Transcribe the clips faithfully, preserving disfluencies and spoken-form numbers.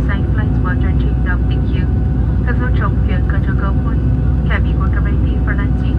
Inside flight motor turned up. Thank you. 各艘乘务员跟着各位 ，Cabin order ready for landing.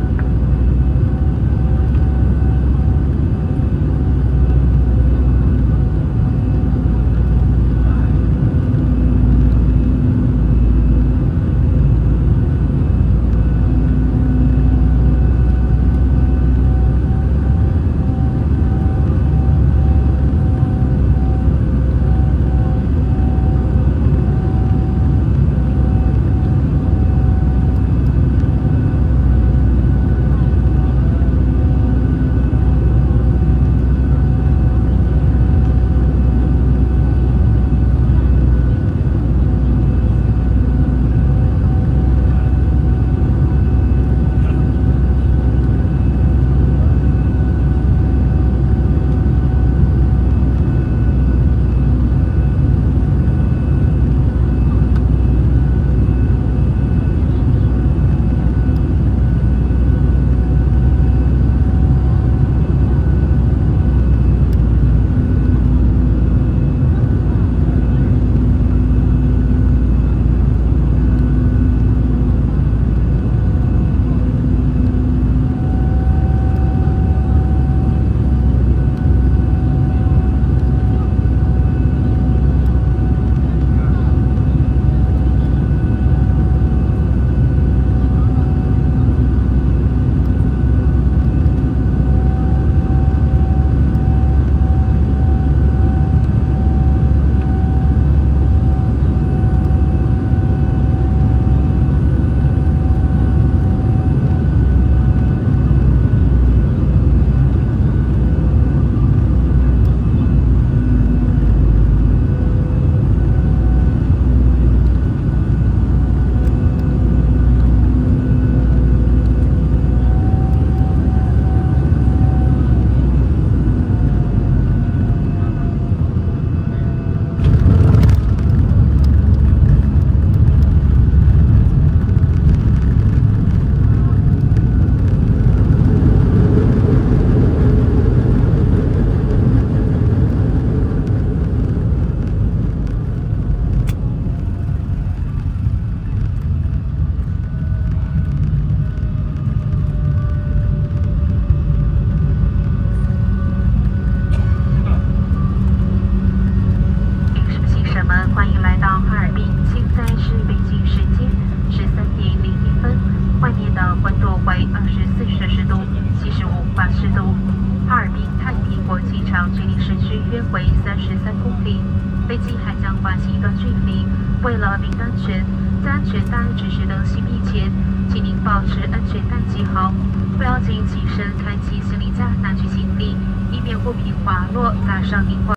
距离市区约为三十三公里，飞机还将滑行一段距离。为了您的安全，在安全带指示灯熄灭前，请您保持安全带系好，不要紧起身开启行李架拿取行李，以免物品滑落砸伤您或。